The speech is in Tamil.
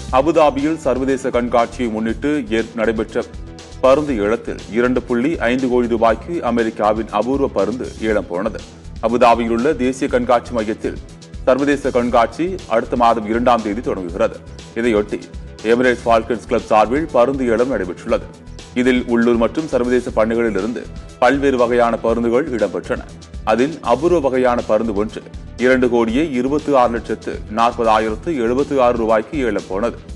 அபுதாபியில் சர்வதேச கண்காட்சியை முன்னிட்டு நடைபெற்ற பருந்து ஏலத்தில் 2.5 கோடி ரூபாய்க்கு அமெரிக்காவின் அபூர்வ பருந்து ஏலம் போனது. அபுதாபியில் உள்ள தேசிய கண்காட்சி மையத்தில் சர்வதேச கண்காட்சி அடுத்த மாதம் 2ஆம் தேதி தொடங்குகிறது. இதையொட்டி எமிரேட்ஸ் ஃபால்கன்ஸ் கிளப் சார்பில் பருந்து ஏலம் நடைபெற்றுள்ளது. இதில் உள்ளூர் மற்றும் சர்வதேச பண்ணைகளில் இருந்து பல்வேறு வகையான பருந்துகள் இடம்பெற்றன. அதில் அபூர்வ வகையான பருந்து ஒன்று 2,26,40,076 ரூபாய்க்கு ஏலம் போனது.